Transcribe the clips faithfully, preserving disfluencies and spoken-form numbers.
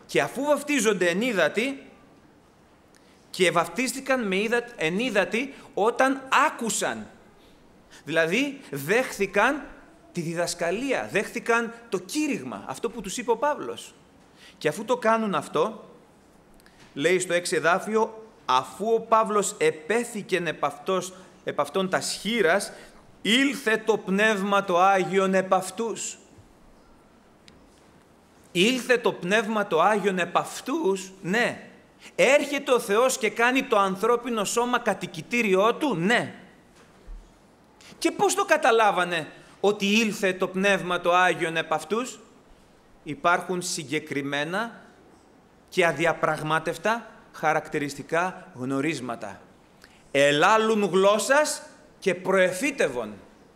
Και αφού βαφτίζονται ενίδατοι, και βαφτίστηκαν με ενίδατοι όταν άκουσαν. Δηλαδή, δέχθηκαν τη διδασκαλία, δέχθηκαν το κήρυγμα, αυτό που τους είπε ο Παύλος. Και αφού το κάνουν αυτό, λέει στο έξι εδάφιο, αφού ο Παύλος επέθηκεν επ' αυτός, επ' αυτόν τας χείρας, ήλθε το Πνεύμα το Άγιον επ' αυτούς. Ήλθε το Πνεύμα το Άγιον επ' αυτούς, ναι. Έρχεται ο Θεός και κάνει το ανθρώπινο σώμα κατοικητήριό του, ναι. Και πώς το καταλάβανε ότι ήλθε το Πνεύμα το Άγιον επ' αυτούς? Υπάρχουν συγκεκριμένα και αδιαπραγμάτευτα χαρακτηριστικά γνωρίσματα. Ελάλουν γλώσσας και προεφήτευον.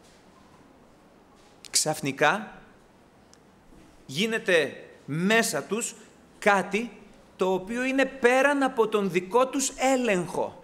Ξαφνικά γίνεται μέσα τους κάτι το οποίο είναι πέραν από τον δικό τους έλεγχο.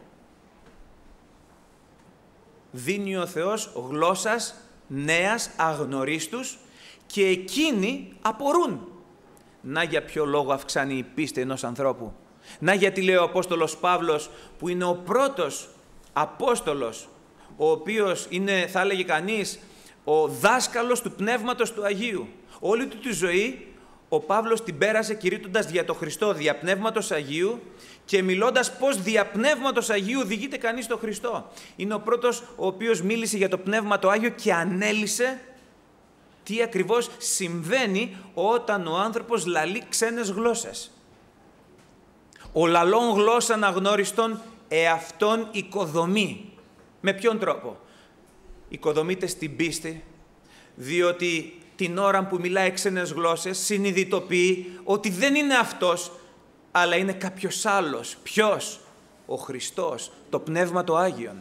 Δίνει ο Θεός γλώσσας νέας αγνωρίστους και εκείνοι απορούν. Να για ποιο λόγο αυξάνει η πίστη ενός ανθρώπου. Να γιατί λέει ο Απόστολος Παύλος, που είναι ο πρώτος Απόστολος, ο οποίος είναι, θα έλεγε κανείς, ο δάσκαλος του Πνεύματος του Αγίου. Όλη του τη ζωή ο Παύλος την πέρασε κηρύττοντας δια το Χριστό, δια Πνεύματος Αγίου, και μιλώντας πώς δια Πνεύματος Αγίου οδηγείται κανείς στο Χριστό. Είναι ο πρώτος ο οποίος μίλησε για το Πνεύμα το Άγιο και ανέλησε τι ακριβώς συμβαίνει όταν ο άνθρωπος λαλεί ξένες γλώσσες. Ο λαλών γλώσσαν αγνώριστον εαυτόν οικοδομεί. Με ποιον τρόπο? Οικοδομείται στην πίστη, διότι την ώρα που μιλάει ξένες γλώσσες συνειδητοποιεί ότι δεν είναι αυτός, αλλά είναι κάποιος άλλος. Ποιος? Ο Χριστός, το Πνεύμα το Άγιον.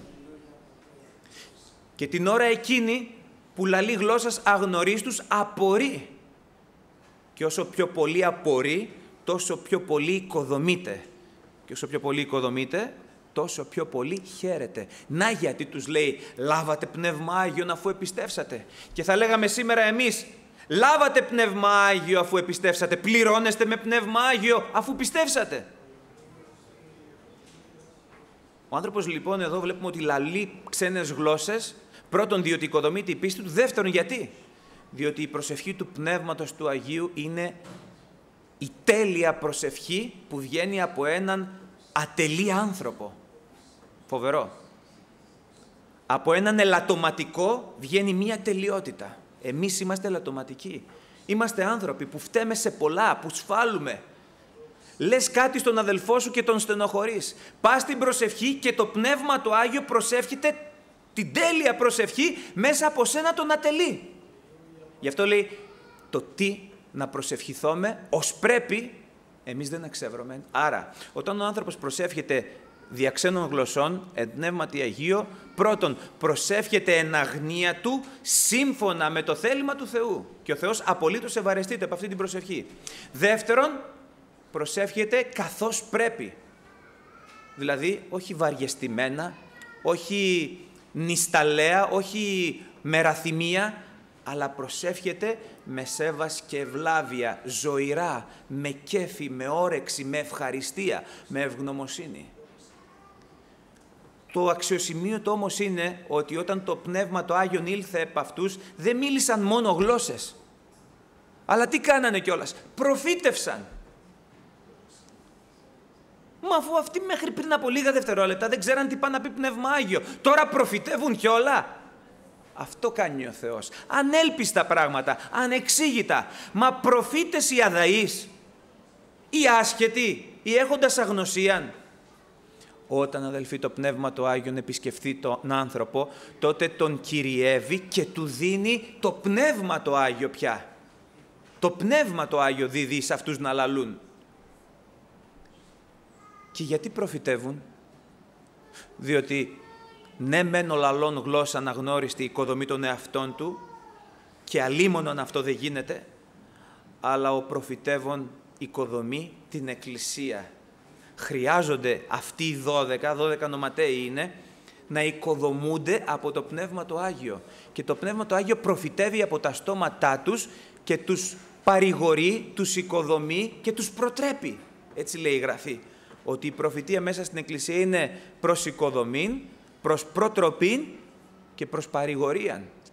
Και την ώρα εκείνη που λαλεί γλώσσας αγνωρίστους απορεί. Και όσο πιο πολύ απορεί, τόσο πιο πολύ οικοδομείται. Και όσο πιο πολύ οικοδομείται, τόσο πιο πολύ χαίρεται. Να γιατί τους λέει, λάβατε Πνεύμα Άγιον αφού επιστεύσατε. Και θα λέγαμε σήμερα εμείς, λάβατε Πνεύμα Άγιο αφού επιστεύσατε. Πληρώνεστε με Πνεύμα Άγιο αφού πιστεύσατε. Ο άνθρωπος λοιπόν εδώ βλέπουμε ότι λαλεί ξένες γλώσσες. Πρώτον, διότι οικοδομείται η πίστη του. Δεύτερον, γιατί? Διότι η προσευχή του Πνεύματος του Αγίου είναι η τέλεια προσευχή που βγαίνει από έναν ατελή άνθρωπο. Φοβερό. Από έναν ελαττωματικό βγαίνει μία τελειότητα. Εμείς είμαστε ελαττωματικοί. Είμαστε άνθρωποι που φταίμε σε πολλά, που σφάλουμε. Λες κάτι στον αδελφό σου και τον στενοχωρείς. Πας στην προσευχή και το Πνεύμα το Άγιο προσεύχεται την τέλεια προσευχή μέσα από σένα τον ατελεί. Γι' αυτό λέει το τι να προσευχηθούμε ως πρέπει, εμείς δεν εξεύρωμε. Άρα, όταν ο άνθρωπος προσεύχεται δια ξένων γλωσσών, εν πνεύματι Αγίο, πρώτον, προσεύχεται εν αγνία του, σύμφωνα με το θέλημα του Θεού. Και ο Θεός απολύτως ευαρεστείται από αυτή την προσευχή. Δεύτερον, προσεύχεται καθώς πρέπει. Δηλαδή, όχι βαριεστημένα, όχι νησταλέα, όχι μεραθυμία, αλλά προσεύχεται με σέβας και ευλάβεια, ζωηρά, με κέφι, με όρεξη, με ευχαριστία, με ευγνωμοσύνη. Το αξιοσημείωτο όμως είναι ότι όταν το Πνεύμα το Άγιον ήλθε επ' αυτούς, δεν μίλησαν μόνο γλώσσες. Αλλά τι κάνανε κιόλας? Προφήτευσαν. Μα αφού αυτοί μέχρι πριν από λίγα δευτερόλεπτα δεν ξέραν τι πάνε να πει Πνεύμα Άγιο, τώρα προφητεύουν κιόλα. Αυτό κάνει ο Θεός. Ανέλπιστα πράγματα, ανεξήγητα. Μα προφήτες οι αδαείς, οι άσχετοι, οι έχοντας αγνωσίαν. Όταν, αδελφοί, το Πνεύμα το Άγιον επισκεφθεί τον άνθρωπο, τότε τον κυριεύει και του δίνει το Πνεύμα το Άγιο πια. Το Πνεύμα το Άγιο δίδει σε αυτούς να λαλούν. Και γιατί προφητεύουν? Διότι ναι μεν ο λαλών γλώσσα αναγνώριστη οικοδομεί τον εαυτόν του και αλίμονον αυτό δεν γίνεται, αλλά ο προφητεύων οικοδομεί την Εκκλησία. Χρειάζονται αυτοί οι δώδεκα, δώδεκα νοματέοι είναι, να οικοδομούνται από το Πνεύμα το Άγιο. Και το Πνεύμα το Άγιο προφητεύει από τα στόματά τους και τους παρηγορεί, τους οικοδομεί και τους προτρέπει. Έτσι λέει η Γραφή. Ότι η προφητεία μέσα στην Εκκλησία είναι προς οικοδομήν, προς προτροπήν και προς παρηγορίαν.